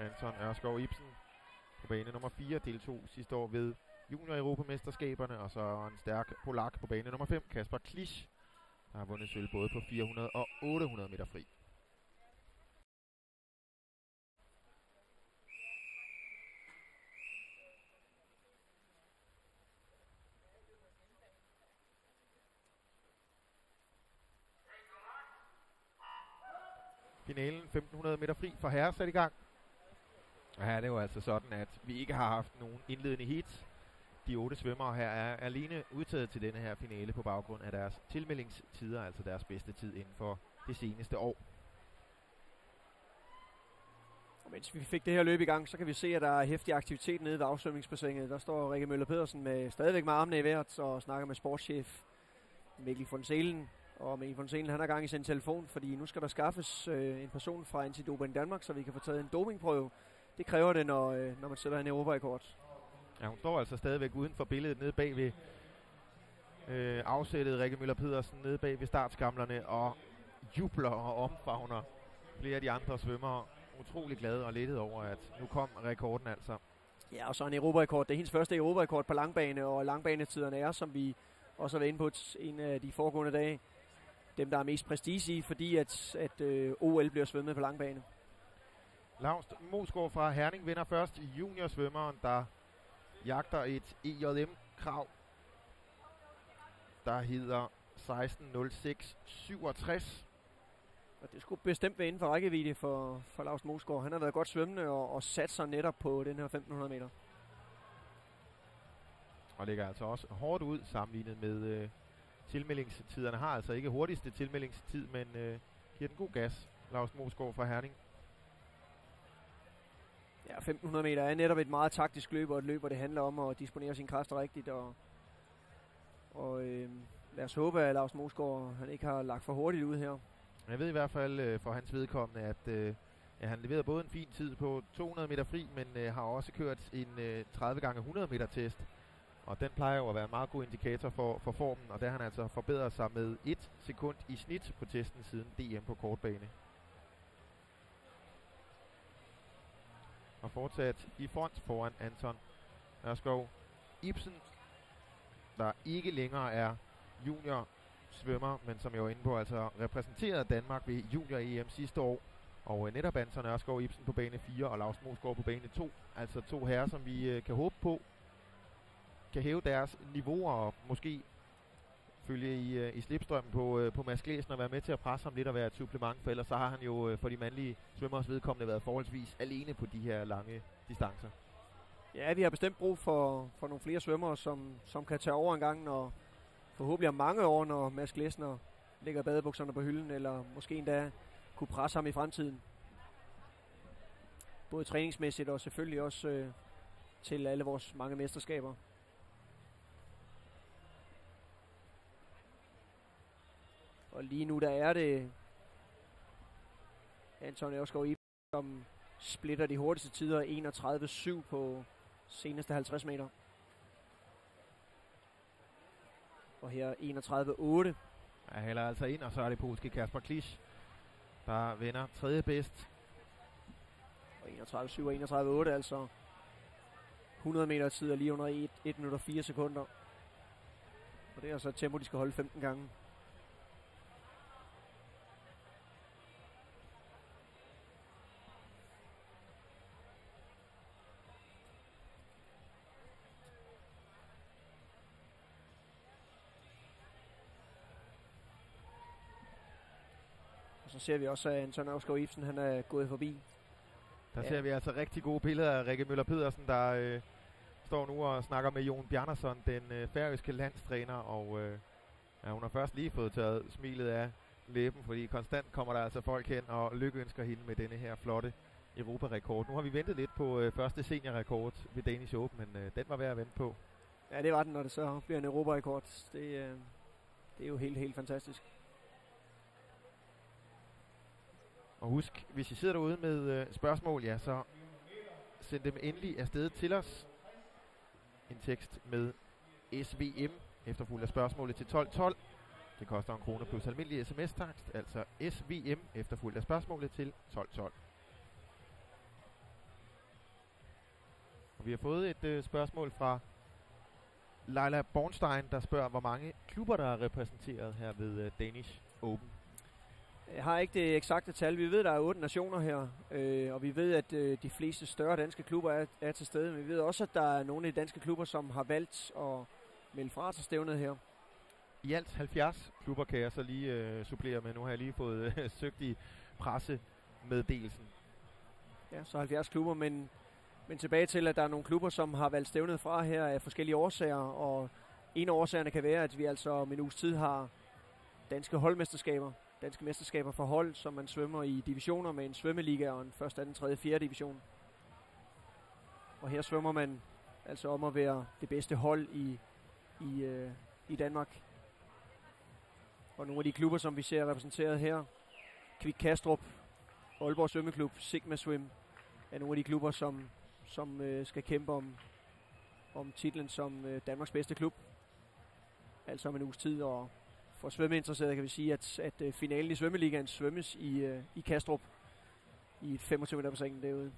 Anton Ørskov Ibsen på bane nummer 4, deltog sidste år ved junior-europamesterskaberne, og så en stærk polak på bane nummer 5, Kasper Klisch, der har vundet sølv både på 400 og 800 meter fri. Finalen 1500 meter fri for herrer sat i gang. Og her er det jo altså sådan, at vi ikke har haft nogen indledende hits. De 8 svømmere her er alene udtaget til denne her finale på baggrund af deres tilmeldingstider, altså deres bedste tid inden for det seneste år. Og mens vi fik det her løb i gang, så kan vi se, at der er heftig aktivitet nede ved afsvømningsbassinet. Der står Rikke Møller Pedersen med stadigvæk med armene i vejret og snakker med sportschef Mikkel von Seelen. Og Mikkel von Seelen, han har gang i sin telefon, fordi nu skal der skaffes en person fra Antidoping Danmark, så vi kan få taget en dopingprøve. Det kræver det, når man sætter en europarekord. Ja, hun står altså stadigvæk uden for billedet nede bag ved afsættet. Rikke Møller Pedersen nede bag ved startskamlerne og jubler og omfavner flere af de andre svømmere. Utrolig glade og lettet over, at nu kom rekorden altså. Ja, og så en europarekord. Det er hendes første europarekord på langbane, og langbanetiderne er, som vi også har været inde på en af de foregående dage, dem der er mest prestige i, fordi at OL bliver svømmet på langbane. Laust Mosgaard fra Herning vinder først juniorsvømmeren, der jagter et EJM-krav, der hedder 16.06.67. Og det skulle bestemt være inden for rækkevidde for Laust Mosgaard. Han har været godt svømmende og sat sig netop på den her 1500 meter. Og ligger altså også hårdt ud sammenlignet med tilmeldingstiderne. Har altså ikke hurtigste tilmeldingstid, men giver den god gas. Laust Mosgaard fra Herning. Ja, 1500 meter er netop et meget taktisk løb, og et løb, hvor det handler om at disponere sine kræfter rigtigt. Og lad os håbe, at Laust Mosgaard han ikke har lagt for hurtigt ud her. Jeg ved i hvert fald for hans vedkommende, at han leverede både en fin tid på 200 meter fri, men har også kørt en 30x100 meter test. Og den plejer jo at være en meget god indikator for formen, og der har han altså forbedret sig med 1 sekund i snit på testen siden DM på kortbane. Og fortsat i front foran Anton Ørskov Ibsen, der ikke længere er junior svømmer, men som jeg var inde på, altså repræsenterede Danmark ved junior-EM sidste år. Og netop Anton Ørskov Ibsen på bane 4 og Laust Mosgaard på bane 2. Altså 2 herrer, som vi kan håbe på kan hæve deres niveauer og måske følge i slipstrømmen på Mads Glæsen og være med til at presse ham lidt og være et supplement, for ellers så har han jo for de mandlige svømmers vedkommende været forholdsvis alene på de her lange distancer. Ja, vi har bestemt brug for nogle flere svømmere, som kan tage over en gang, og forhåbentlig om mange år, når Mads Glæsner lægger badebukserne på hylden, eller måske endda kunne presse ham i fremtiden. Både træningsmæssigt og selvfølgelig også til alle vores mange mesterskaber. Og lige nu der er det Anton Ørskov Ibsen, som splitter de hurtigste tider 31.7 på seneste 50 meter. Og her 31.8. Ja, hælder altså ind, og så er det polske Kasper Klisch, der vinder tredje bedst. Og 31.7 og 31.8, altså 100 meter tid er lige under 1 minut og 4 sekunder. Og det er altså et tempo, de skal holde 15 gange. Så ser vi også, at Anton Ørskov Ibsen han er gået forbi. Der ser vi altså rigtig gode billeder af Rikke Møller Pedersen, der står nu og snakker med Jon Bjarnason, den færøske landstræner. Og hun har først lige fået taget smilet af læben, fordi konstant kommer der altså folk hen og lykønsker hende med denne her flotte Europarekord. Nu har vi ventet lidt på første seniorrekord ved Danish Open, men den var værd at vente på. Ja, det var den, når det så bliver en Europarekord. Det er jo helt fantastisk. Og husk, hvis I sidder derude med spørgsmål, ja, så send dem endelig afsted til os. En tekst med SVM, efterfulgt af spørgsmålet til 1212. Det koster 1 krone plus almindelig sms-takst, altså SVM, efterfulgt af spørgsmålet til 1212. Og vi har fået et spørgsmål fra Leila Bornstein, der spørger, hvor mange klubber, der er repræsenteret her ved Danish Open. Jeg har ikke det eksakte tal. Vi ved, at der er 8 nationer her, og vi ved, at de fleste større danske klubber er til stede. Men vi ved også, at der er nogle af de danske klubber, som har valgt at melde fra til stævnet her. I alt 70 klubber kan jeg så lige supplere med. Nu har jeg lige fået søgt i pressemeddelelsen. Ja, så 70 klubber, men tilbage til, at der er nogle klubber, som har valgt stævnet fra her af forskellige årsager. Og en af årsagerne kan være, at vi altså om en uges tid har danske holdmesterskaber. Danske mesterskaber for hold, som man svømmer i divisioner med en svømmeliga og en 1., 2., 3., 4. division. Og her svømmer man altså om at være det bedste hold i Danmark. Og nogle af de klubber, som vi ser repræsenteret her, Kvik Kastrup, Aalborg Svømmeklub, Sigma Swim, er nogle af de klubber, som skal kæmpe om titlen som Danmarks bedste klub. Altså om en uges tid, og for svømmeinteresserede kan vi sige, at finalen i svømmeligaen svømmes i Kastrup i et 25 meter bassin derude.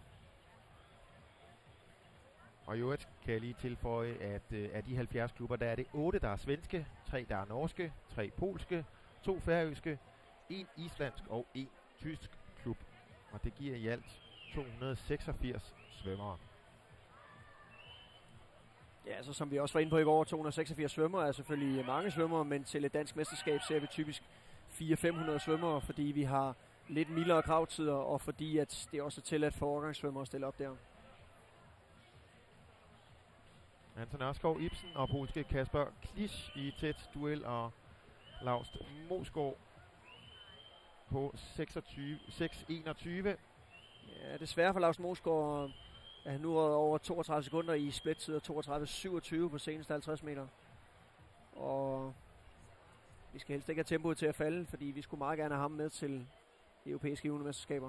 Og i øvrigt kan jeg lige tilføje, at af de 70 klubber, der er det 8, der er svenske, 3, der er norske, 3 polske, 2 færøske, 1 islandsk og 1 tysk klub. Og det giver i alt 286 svømmere. Ja, altså som vi også var inde på i går, 286 svømmere er selvfølgelig mange svømmere, men til et dansk mesterskab ser vi typisk 400-500 svømmere, fordi vi har lidt mildere kravtider, og fordi at det også er tilladt for overgangssvømmere at stille op der. Anton Ørskov Ibsen og polske Kasper Klisch i tæt duel, og Laust Mosgaard på 6.21. Ja, desværre for Laust Mosgaard er han nu over 32 sekunder i splittid og 32.27 på seneste 50 meter. Og vi skal helst ikke have tempoet til at falde, fordi vi skulle meget gerne have ham med til europæiske juniormesterskaber.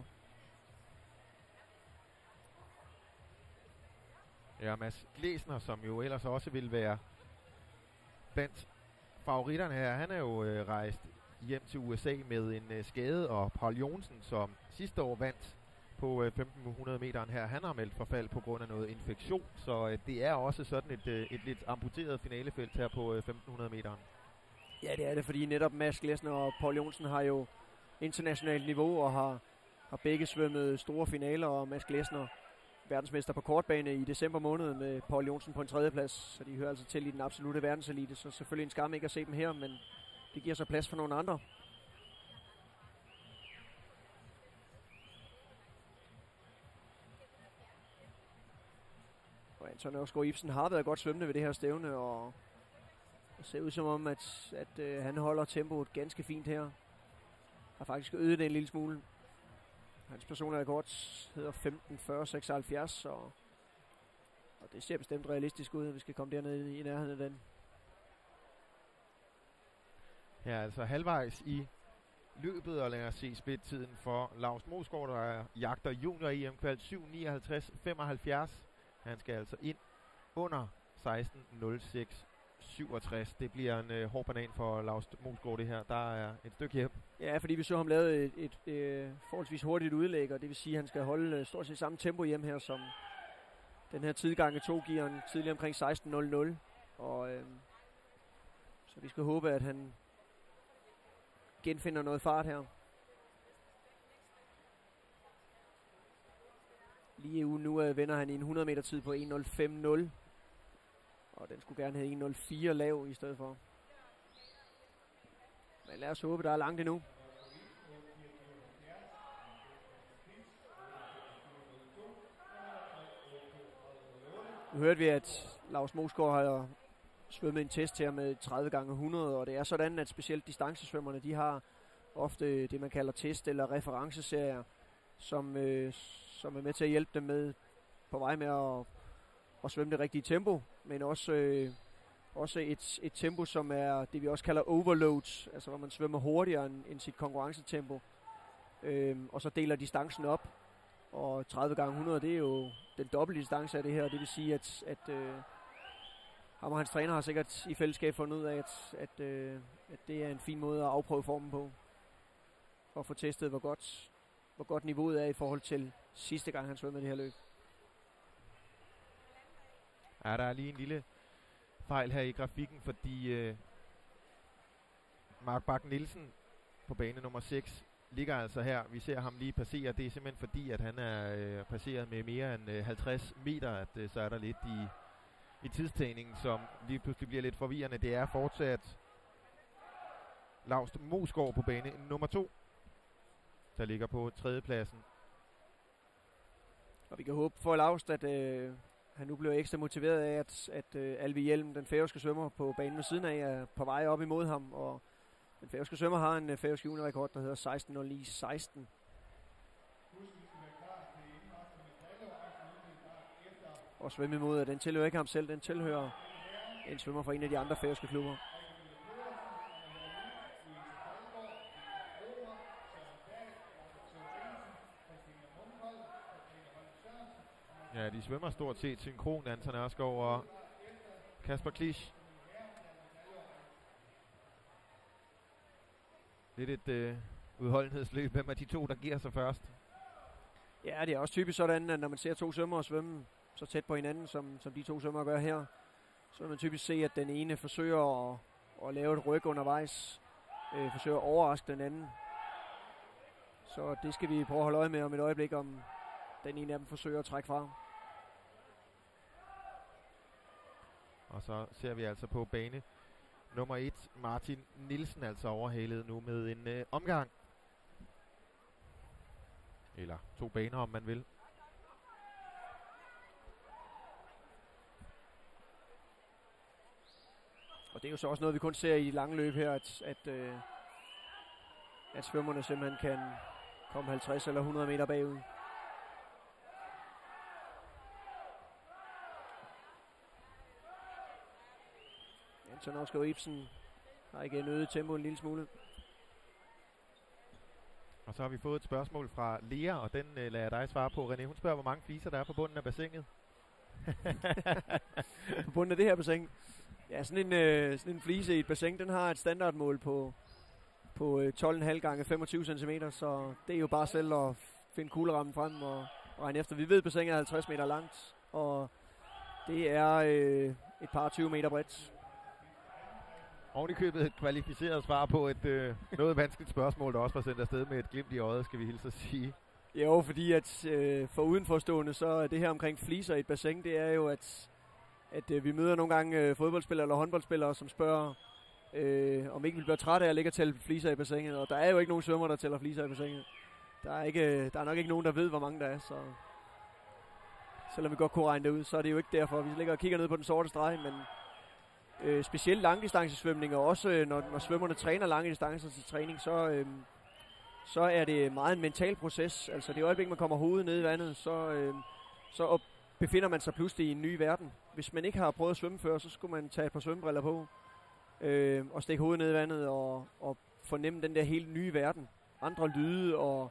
Ja, Mads Glesner, som jo ellers også vil være blandt favoritterne her, han er jo rejst hjem til USA med en skade, og Paul Jonsen, som sidste år vandt på 1500 meteren her, han har meldt forfald på grund af noget infektion, så det er også sådan et lidt amputeret finalefelt her på 1500 meteren. Ja, det er det, fordi netop Mads Glesner og Paul Jonsen har jo internationalt niveau og har begge svømmet store finaler, og Mads Glesner verdensmester på kortbane i december måned med Paul Jonsen på en 3. plads, så de hører altså til i den absolute verdenselite, så selvfølgelig en skam ikke at se dem her, men det giver så plads for nogle andre. Og Anton Ørskov Ibsen har været godt svømmende ved det her stævne, og det ser ud som om, at han holder tempoet ganske fint her. Har faktisk øget det en lille smule. Hans personlige rekord hedder 15.40.76, og det ser bestemt realistisk ud, at vi skal komme derned i nærheden af den. Ja, altså halvvejs i løbet, og lad os se splittiden for Laust Mosgaard, der jagter junior EM-kval 7.59.75. Han skal altså ind under 16.06.67. Det bliver en hård banan for Laust Mosgaard det her. Der er et stykke hjem. Ja, fordi vi så ham lave et forholdsvis hurtigt udlæg, og det vil sige, at han skal holde stort set samme tempo hjem her, som den her tidgange 2 giver en tidligere omkring 16.00. Og så vi skal håbe, at han genfinder noget fart her. Lige nu vender han i en 100 meter tid på 1.05.0. Og den skulle gerne have 1.04 lav i stedet for. Men lad os håbe, der er langt endnu. Nu hørte vi, at Laust Mosgaard har svømmet en test her med 30 gange 100, og det er sådan, at specielt distancesvømmerne, de har ofte det, man kalder test- eller referenceserier, som er med til at hjælpe dem med på vej med at svømme det rigtige tempo, men også et tempo, som er det, vi også kalder overload, altså hvor man svømmer hurtigere end sit konkurrencetempo, og så deler distancen op, og 30 gange 100, det er jo den dobbelte distance af det her, det vil sige, at ham og hans træner har sikkert i fællesskab fundet ud af, at det er en fin måde at afprøve formen på, for at få testet, hvor godt niveauet er i forhold til sidste gang, han svømmede det her løb. Ja, der er lige en lille fejl her i grafikken, fordi Mark Bak Nielsen på bane nummer 6 ligger altså her. Vi ser ham lige passere. Det er simpelthen fordi, at han er passeret med mere end 50 meter, at så er der lidt i tidstagningen, som lige pludselig bliver lidt forvirrende. Det er fortsat Laust Mosgaard på bane nummer 2, der ligger på 3. pladsen. Og vi kan håbe for Laust, at han nu bliver ekstra motiveret af, at Alvi Hjelm, den færøske svømmer på banen ved siden af, er på vej op imod ham. Og den færøske svømmer har en færøsk juniorrekord, der hedder 16:09.16. Og svømme imod, at den tilhører ikke ham selv, den tilhører en svømmer fra en af de andre færøske klubber. Ja, de svømmer stort set synkron, Anton Ørskov og Kasper Klisch. Lidt et udholdenhedsløb. Hvem er de to, der giver sig først? Ja, det er også typisk sådan, at når man ser to svømmere svømme så tæt på hinanden, som de to svømmere gør her, så vil man typisk se, at den ene forsøger at lave et ryg undervejs, forsøger at overraske den anden. Så det skal vi prøve at holde øje med om et øjeblik, om den ene af dem forsøger at trække fra. Og så ser vi altså på bane nummer 1, Martin Nielsen, altså overhalet nu med en omgang. Eller 2 baner, om man vil. Og det er jo så også noget, vi kun ser i lange løb her, at svømmerne simpelthen kan komme 50 eller 100 meter bagud. Anton Ørskov Ibsen har igen øget tempo en lille smule. Og så har vi fået et spørgsmål fra Lea, og den lader jeg dig svare på. René, hun spørger, hvor mange fliser der er på bunden af bassinet. På bunden af det her bassin? Ja, sådan en flise i et bassin, den har et standardmål på 12,5 gange 25 cm, så det er jo bare selv at finde kuglerammen frem og regne efter. Vi ved, at bassinet er 50 meter langt, og det er et par 20 meter bredt. Og i købet et kvalificeret svar på et noget vanskeligt spørgsmål, der også var sendt afsted med et glimt i øjet, skal vi hilse at sige. Jo, fordi at for udenforstående, så er det her omkring fliser i et bassin, det er jo, at vi møder nogle gange fodboldspillere eller håndboldspillere, som spørger, om ikke vi bliver trætte af at ligge og tælle fliser i bassinet. Og der er jo ikke nogen svømmer, der tæller fliser i bassinet. Der er nok ikke nogen, der ved, hvor mange der er, så selvom vi godt kunne regne det ud, så er det jo ikke derfor. Vi ligger og kigger ned på den sorte streg, men specielt langdistancesvømning, og også når svømmerne træner lange distancer til træning, så er det meget en mental proces. Altså det øjeblik, man kommer hovedet ned i vandet, så befinder man sig pludselig i en ny verden. Hvis man ikke har prøvet at svømme før, så skulle man tage et par svømmebriller på og stikke hovedet ned i vandet og fornemme den der helt nye verden. Andre lyde og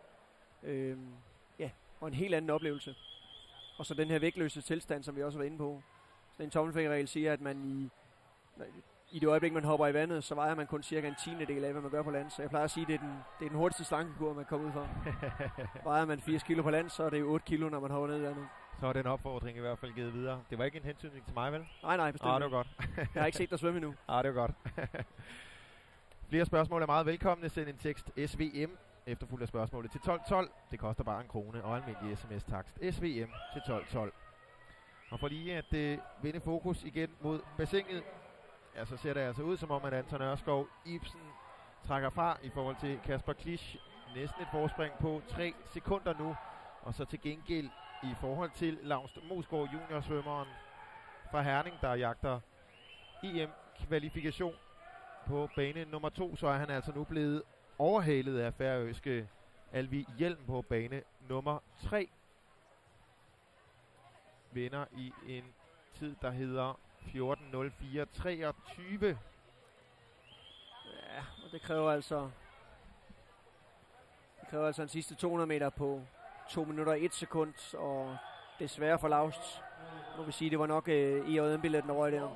en helt anden oplevelse. Og så den her vægtløse tilstand, som vi også var inde på. Så en tommelfingerregel siger, at man i det øjeblik, man hopper i vandet, så vejer man kun cirka en tiendedel af, hvad man gør på land. Så jeg plejer at sige, at det er den hurtigste slankekur, man kommer ud fra. Vejer man 80 kilo på land, så er det jo 8 kilo, når man hopper ned i vandet. Så er den opfordring i hvert fald givet videre. Det var ikke en hensynning til mig, vel? Nej, bestemt. Det var godt. Jeg har ikke set dig svømme endnu. Det var godt. Flere spørgsmål er meget velkomne. Send en tekst SVM efterfulgt af spørgsmålet til 1212. Det koster bare 1 krone og almindelig sms-takst. SVM til 1212. Og for lige at vende fokus igen mod bassinet, ja, så ser det altså ud som om, at Anton Ørskov Ibsen trækker fra i forhold til Kasper Klisch. Næsten et forspring på 3 sekunder nu. Og så til gengæld i forhold til Laust Mosgaard, juniorsvømmeren fra Herning, der jagter EM-kvalifikation på bane nummer 2, så er han altså nu blevet overhalet af færøske Alvi Hjelm på bane nummer 3. Vinder i en tid, der hedder 14:04.23. Ja, og det kræver altså en sidste 200 meter på 2 minutter og 1 sekund, og desværre for Laust. Nu vil sige, det var nok IOM-billetten, der røg der.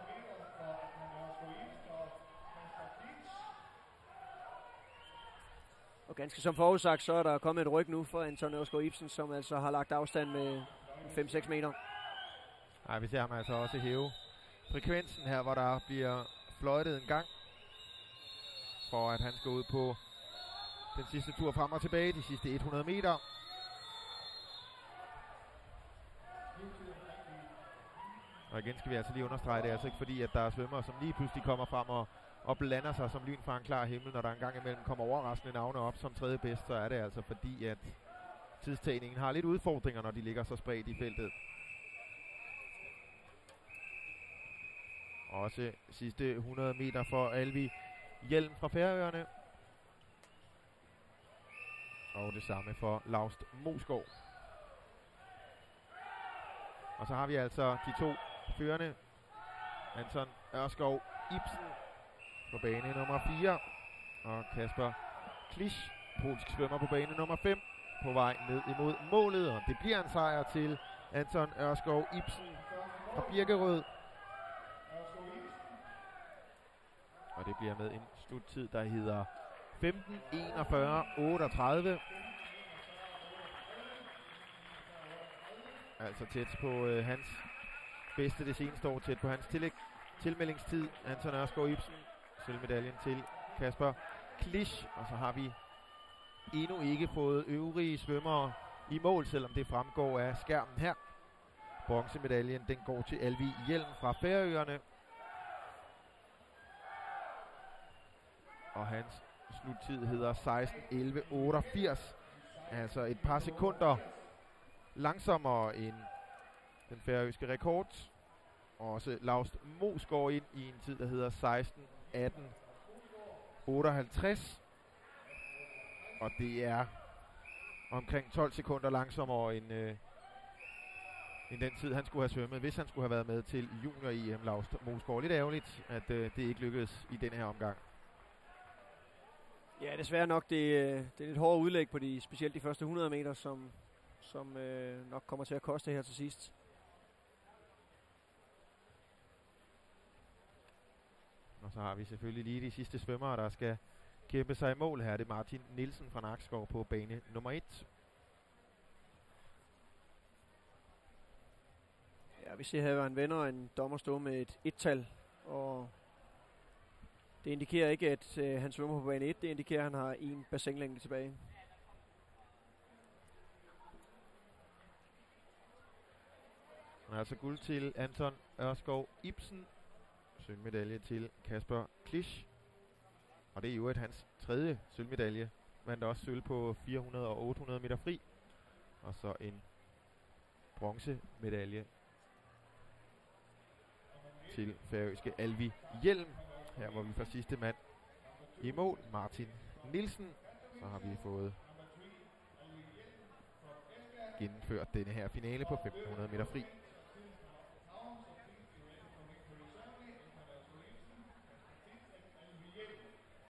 Og ganske som forudsagt, så er der kommet et ryg nu for Anton Ørskov Ibsen, som altså har lagt afstand med 5-6 meter. Nej, vi ser ham altså også hæve frekvensen her, hvor der bliver fløjtet en gang, for at han skal ud på den sidste tur frem og tilbage, de sidste 100 meter. Og igen skal vi altså lige understrege, det er altså ikke fordi, at der er svømmere, som lige pludselig kommer frem og blander sig som lyn fra en klar himmel, når der engang imellem kommer overraskende navne op som tredje bedst, så er det altså fordi, at tidstagningen har lidt udfordringer, når de ligger så spredt i feltet. Også sidste 100 meter for Alvi Hjelm fra Færøerne. Og det samme for Laust Mosgaard. Og så har vi altså de to førende. Anton Ørskov Ibsen på bane nummer 4. Og Kasper Klisch, polsk svømmer, på bane nummer 5. På vej ned imod målet. Og det bliver en sejr til Anton Ørskov Ibsen fra Birkerød. Og det bliver med en sluttid, der hedder 15:41:38. Altså tæt på hans bedste det seneste år, tæt på hans tilmeldingstid. Anton Ørskov Ibsen, sølvmedaljen til Kasper Klisch. Og så har vi endnu ikke fået øvrige svømmere i mål, selvom det fremgår af skærmen her. Bronzemedaljen, den går til Alvi Hjelm fra Færøerne. Og hans sluttid hedder 16:11:88. Altså et par sekunder langsommere end den færøske rekord. Også Laust Mosgaard ind i en tid, der hedder 16:18:58. Og det er omkring 12 sekunder langsommere end den tid, han skulle have svømmet, hvis han skulle have været med til junior-EM. Laust Mosgaard. Lidt ærgerligt, at det ikke lykkedes i denne her omgang. Ja, desværre nok. Det er lidt hårdt udlæg på specielt de første 100 meter, som nok kommer til at koste her til sidst. Og så har vi selvfølgelig lige de sidste svømmere, der skal kæmpe sig i mål her. Det er Martin Nielsen fra Nakskov på bane nummer 1. Ja, vi ser her en venner, en dommer stå med et et-tal, og det indikerer ikke, at han svømmer på bane 1. Det indikerer, at han har en bassinlængde tilbage. Altså guld til Anton Ørskov Ibsen. Sølvmedalje til Kasper Klisch. Og det er jo hans tredje sølvmedalje. Vandt også sølv på 400 og 800 meter fri. Og så en bronzemedalje til færøske Alvi Hjelm. Her hvor vi får sidste mand i mål, Martin Nielsen. Så har vi fået gennemført denne her finale på 1500 meter fri.